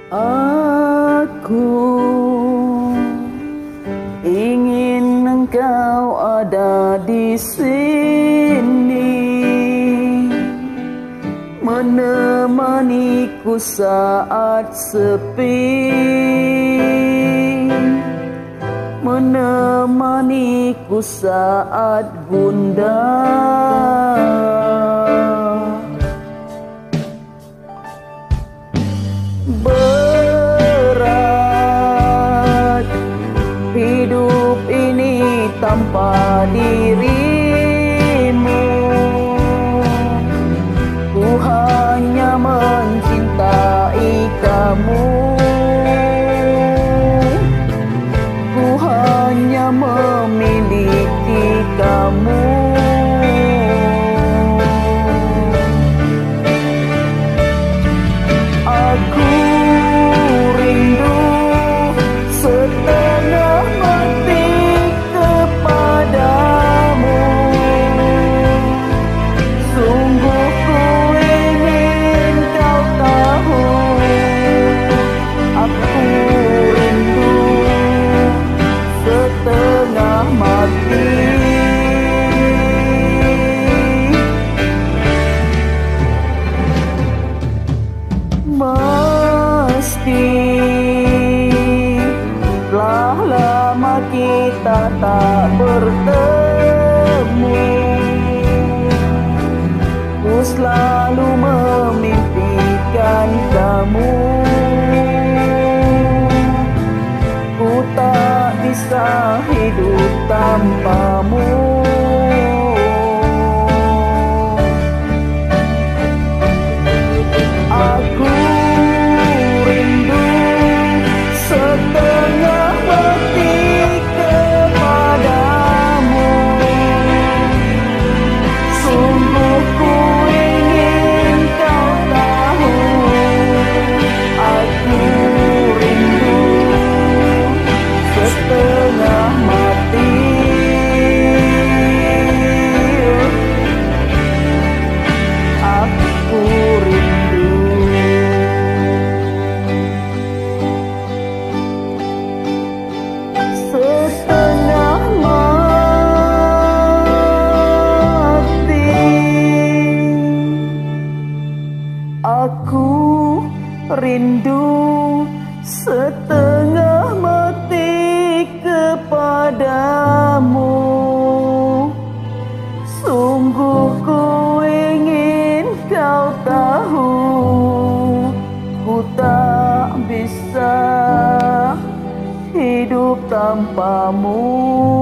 Aku ingin engkau ada di sini, menemaniku saat sepi, menemaniku saat gundah. Berat hidup ini tanpa dirimu, ku hanya mencintai kamu, ku hanya memiliki kamu. Aku rindu setengah mati kepadamu, sungguh ku ingin kau tahu. Aku rindu setengah mati. Meski telah lama kita tak bertemu, ku selalu memimpikan kamu. Ku tak bisa hidup tanpamu. Aku rindu setengah mati kepadamu, sungguh ku ingin kau tahu. Aku rindu setengah mati. Aku rindu setengah mati. Aku rindu setengah mati kepadamu, sungguh ku ingin kau tahu. Ku tak bisa hidup tanpamu.